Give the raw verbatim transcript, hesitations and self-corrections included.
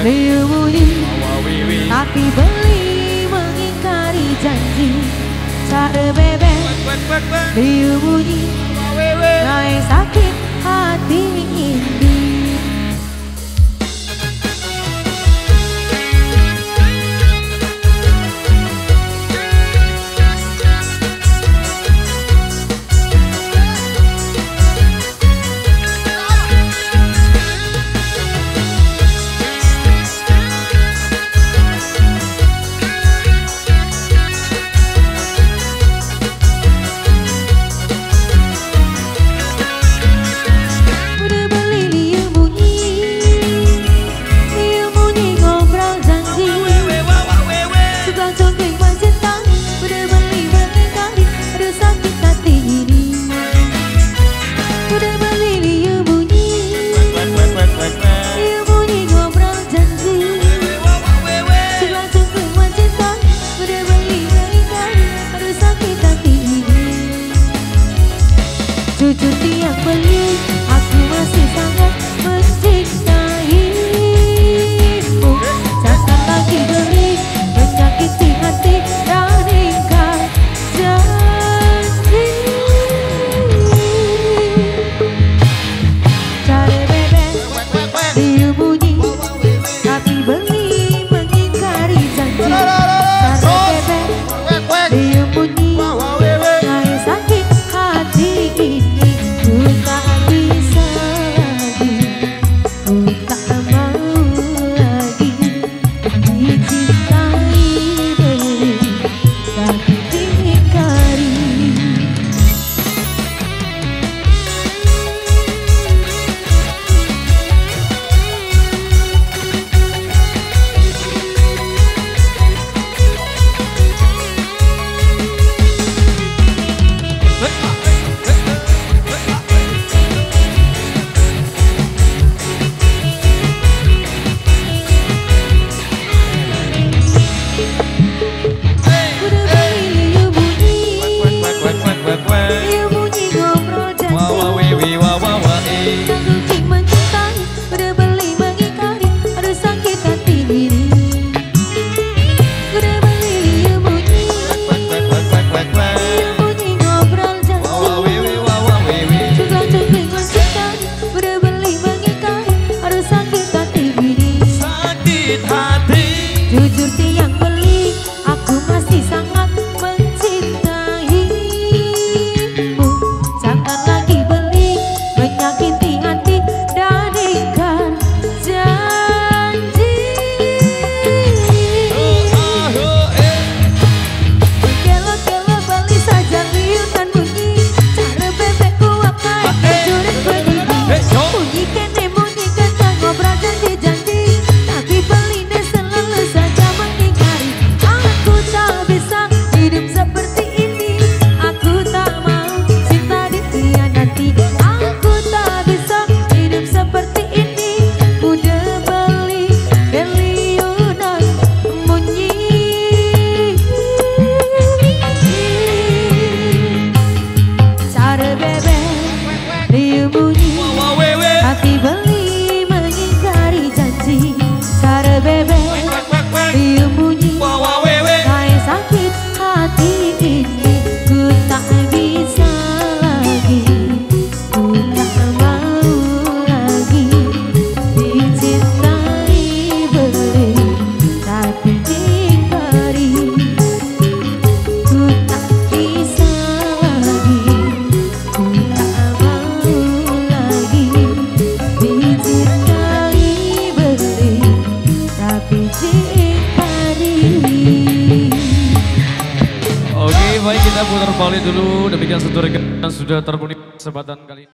Liu bunyi, tapi beli mengingkari janji. Cara bebek, liu bunyi, naik sakit hati ini. Jujur tiang beli, aku masih sangat mencintaimu. Jangan lagi beli, menyakiti hati dan ingkar janji. Cara bebek, liu bunyi, tapi beli mengingkari janji. Cara bebek, liu bunyi, naik sakit hati ini. Jujur tiang beli, aku masih sangat mencintaimu. Jangan lagi beli, menyakiti hati dan ingkar janji. Gelo-gelo beli saja liu dan bunyi. Cara bebekku akan mencuri bunyi. Bunyi kene bunyi kata ngobrol janji-janji. Tapi beli deh selalu saja mengingkari. Aku tak bisa hidup seperti ini. Aku tak mau cinta dikhianati. Aku tak bisa hidup seperti ini. Udah beli liu dan bunyi. Cara bebek, liu bunyi, tapi beli mengingkari janji. Cara bebek, liu bunyi, naik sakit hati ini. Ku tak bisa lagi, ku tak mau lagi dicintai beli, tapi diingkari. Ku tak bisa lagi, ku tak mau lagi dicintai beli, tapi diingkari. Oke, baik, kita putar balik dulu. Demikian satu rekan sudah terpenuhi kesempatan kali ini.